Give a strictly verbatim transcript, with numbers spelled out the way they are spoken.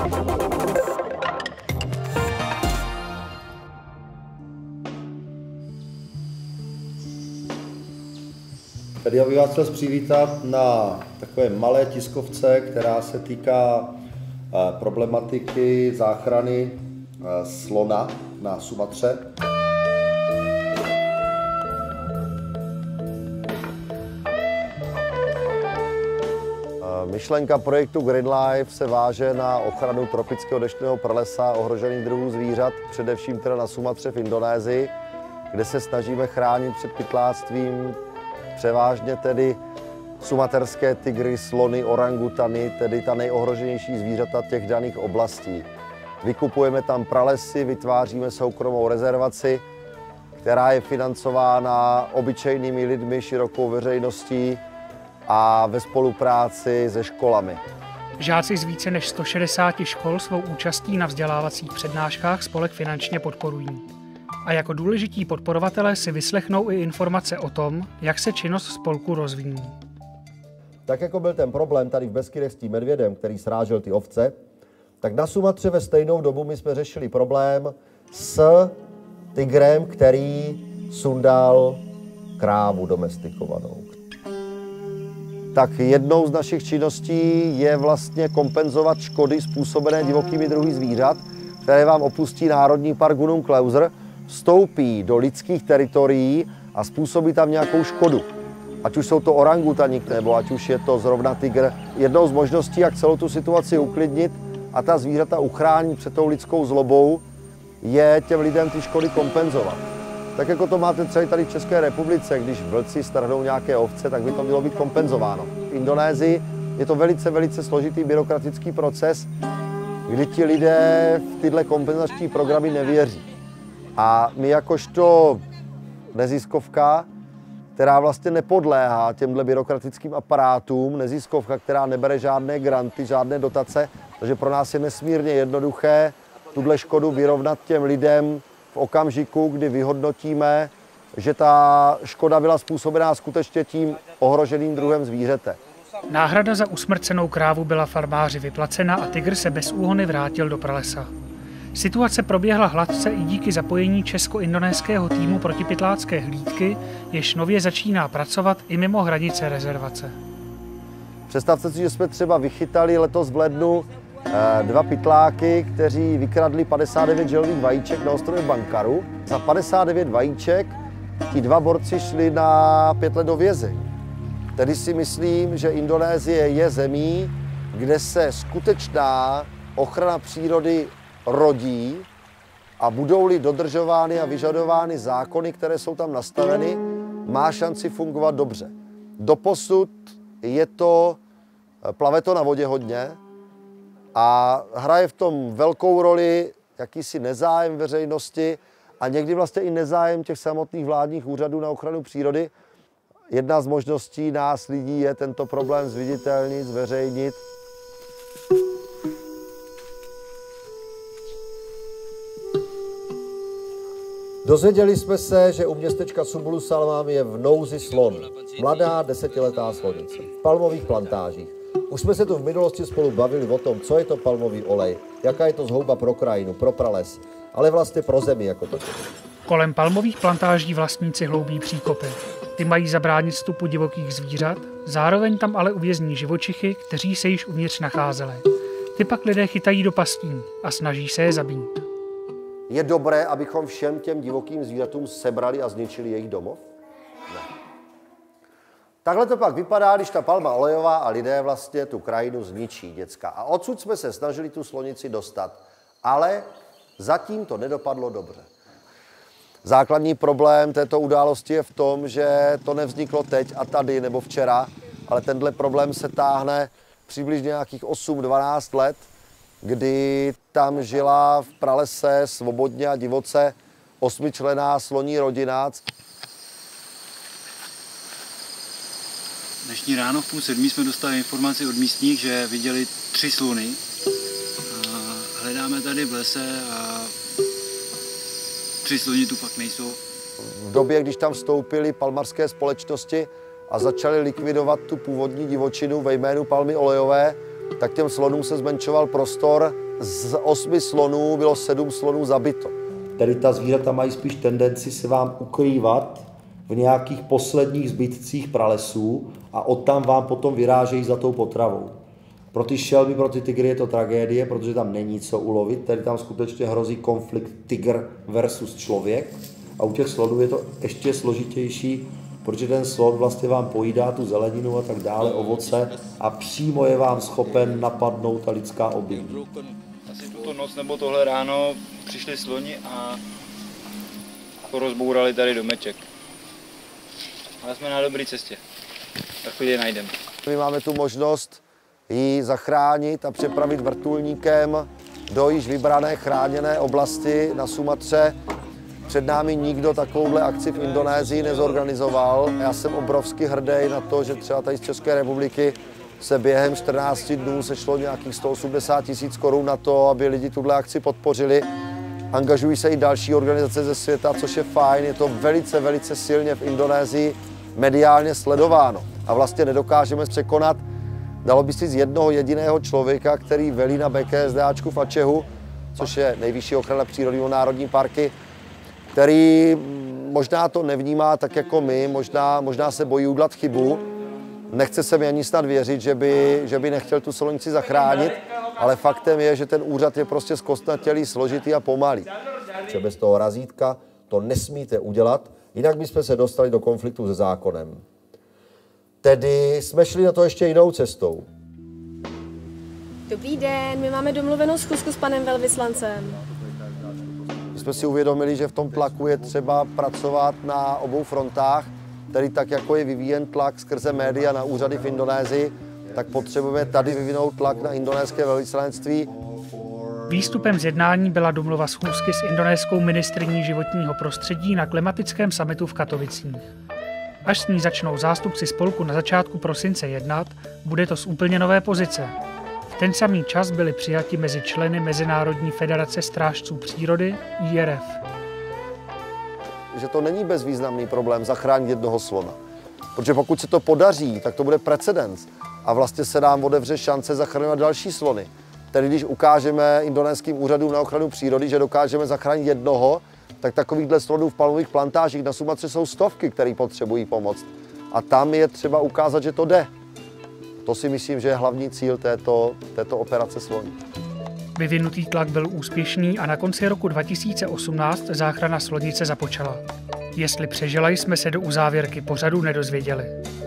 Tady já bych vás chtěl přivítat na takové malé tiskovce, která se týká problematiky záchrany slona na Sumatře. Myšlenka projektu Green Life se váže na ochranu tropického deštného pralesa ohrožených druhů zvířat, především teda na Sumatře v Indonésii, kde se snažíme chránit před pytláctvím převážně tedy sumaterské tygry, slony, orangutany, tedy ta nejohroženější zvířata těch daných oblastí. Vykupujeme tam pralesy, vytváříme soukromou rezervaci, která je financována obyčejnými lidmi, širokou veřejností a ve spolupráci se školami. Žáci z více než sto šedesáti škol svou účastí na vzdělávacích přednáškách spolek finančně podporují. A jako důležití podporovatelé si vyslechnou i informace o tom, jak se činnost spolku rozvíjí. Tak jako byl ten problém tady v Beskydech s tím medvědem, který srážel ty ovce, tak na Sumatře ve stejnou dobu my jsme řešili problém s tygrem, který sundal krávu domestikovanou. Tak jednou z našich činností je vlastně kompenzovat škody způsobené divokými druhy zvířat, které vám opustí Národní park Gunung Kleuser, vstoupí do lidských teritorií a způsobí tam nějakou škodu. Ať už jsou to orangutani, nebo ať už je to zrovna tygr. Jednou z možností, jak celou tu situaci uklidnit a ta zvířata uchránit před tou lidskou zlobou, je těm lidem ty škody kompenzovat. Tak jako to máte třeba tady v České republice, když vlci strhnou nějaké ovce, tak by to mělo být kompenzováno. V Indonésii je to velice, velice složitý byrokratický proces, kdy ti lidé v tyhle kompenzační programy nevěří. A my jakožto neziskovka, která vlastně nepodléhá těmhle byrokratickým aparátům, neziskovka, která nebere žádné granty, žádné dotace, takže pro nás je nesmírně jednoduché tuhle škodu vyrovnat těm lidem v okamžiku, kdy vyhodnotíme, že ta škoda byla způsobená skutečně tím ohroženým druhem zvířete. Náhrada za usmrcenou krávu byla farmáři vyplacena a tygr se bez úhony vrátil do pralesa. Situace proběhla hladce i díky zapojení česko-indonéského týmu protipytlácké hlídky, jež nově začíná pracovat i mimo hranice rezervace. Představte si, že jsme třeba vychytali letos v lednu dva pytláky, kteří vykradli padesát devět želvých vajíček na ostrově Bankaru. Za padesát devět vajíček ti dva borci šli na pět let do vězení. Tedy si myslím, že Indonésie je zemí, kde se skutečná ochrana přírody rodí a budou-li dodržovány a vyžadovány zákony, které jsou tam nastaveny, má šanci fungovat dobře. Doposud je to, plave to na vodě hodně a hraje v tom velkou roli jakýsi nezájem veřejnosti a někdy vlastně i nezájem těch samotných vládních úřadů na ochranu přírody. Jedna z možností nás lidí je tento problém zviditelnit, zveřejnit. Dozvěděli jsme se, že u městečka Sumbulu Salam je v nouzi slon. Mladá desetiletá slonice. V palmových plantážích. Už jsme se tu v minulosti spolu bavili o tom, co je to palmový olej, jaká je to zhouba pro krajinu, pro prales, ale vlastně pro zemi jako to. Kolem palmových plantáží vlastníci hloubí příkopy. Ty mají zabránit vstupu divokých zvířat, zároveň tam ale uvězní živočichy, kteří se již uvnitř nacházeli. Ty pak lidé chytají do pastí a snaží se je zabít. Je dobré, abychom všem těm divokým zvířatům sebrali a zničili jejich domov? Ne. Takhle to pak vypadá, když ta palma olejová a lidé vlastně tu krajinu zničí, děcka. A odsud jsme se snažili tu slonici dostat, ale zatím to nedopadlo dobře. Základní problém této události je v tom, že to nevzniklo teď a tady nebo včera, ale tenhle problém se táhne přibližně nějakých osm dvanáct let, kdy tam žila v pralese svobodně a divoce osmičlenná sloní rodina. Dnešní ráno v půl sedmí jsme dostali informaci od místních, že viděli tři slony. A hledáme tady v lese a tři sloni tu fakt nejsou. V době, když tam vstoupily palmarské společnosti a začaly likvidovat tu původní divočinu ve jménu palmy olejové, tak těm slonům se zmenšoval prostor z osmi slonů bylo sedm slonů zabito. Tady ta zvířata mají spíš tendenci se vám ukrývat v nějakých posledních zbytcích pralesů a odtam vám potom vyrážejí za tou potravou. Pro ty šelmy, pro ty tygry je to tragédie, protože tam není co ulovit. Tady tam skutečně hrozí konflikt tygr versus člověk. A u těch slonů je to ještě složitější, protože ten slon vlastně vám pojídá tu zeleninu a tak dále, ovoce a přímo je vám schopen napadnout ta lidská obydlí. Asi tuto noc nebo tohle ráno přišli sloni a porozbourali tady domeček. Ale jsme na dobré cestě. Tak chvíli je najdeme. My máme tu možnost ji zachránit a přepravit vrtulníkem do již vybrané chráněné oblasti na Sumatře. Před námi nikdo takovouhle akci v Indonésii nezorganizoval. Já jsem obrovsky hrdý na to, že třeba tady z České republiky se během čtrnácti dnů sešlo nějakých sto osmdesát tisíc korun na to, aby lidi tuhle akci podpořili. Angažují se i další organizace ze světa, což je fajn. Je to velice, velice silně v Indonésii mediálně sledováno. A vlastně nedokážeme překonat, dalo by si z jednoho jediného člověka, který velí na BKSDAčku v Acéhu, což je nejvyšší ochrana přírodního národní parky, který možná to nevnímá tak jako my, možná, možná se bojí udělat chybu. Nechce se mi ani snad věřit, že by, že by nechtěl tu slonici zachránit, ale faktem je, že ten úřad je prostě zkostnatělý, složitý a pomalý. Třeba bez toho razítka to nesmíte udělat, jinak bychom se dostali do konfliktu se zákonem. Tedy jsme šli na to ještě jinou cestou. Dobrý den, my máme domluvenou schůzku s panem velvyslancem. My jsme si uvědomili, že v tom tlaku je třeba pracovat na obou frontách, tedy tak, jako je vyvíjen tlak skrze média na úřady v Indonésii, tak potřebujeme tady vyvinout tlak na indonéské velvyslanectví. Výstupem z jednání byla domluva schůzky s indonéskou ministryní životního prostředí na klimatickém summitu v Katovicích. Až s ní začnou zástupci spolku na začátku prosince jednat, bude to z úplně nové pozice. V ten samý čas byli přijati mezi členy Mezinárodní federace strážců přírody I R F. Že to není bezvýznamný problém zachránit jednoho slona. Protože pokud se to podaří, tak to bude precedens a vlastně se nám otevře šance zachraňovat další slony. Tedy když ukážeme indonéským úřadům na ochranu přírody, že dokážeme zachránit jednoho, tak takovýchhle slonů v palmových plantážích na Sumatře jsou stovky, které potřebují pomoc. A tam je třeba ukázat, že to jde. To si myslím, že je hlavní cíl této, této operace sloní. Vyvinutý tlak byl úspěšný a na konci roku dva tisíce osmnáct záchrana slonice započala. Jestli přežila, jsme se do uzávěrky pořadu nedozvěděli.